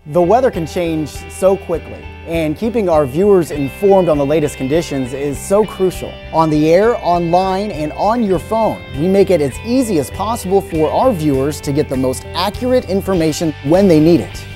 The weather can change so quickly, and keeping our viewers informed on the latest conditions is so crucial. On the air, online, and on your phone, we make it as easy as possible for our viewers to get the most accurate information when they need it.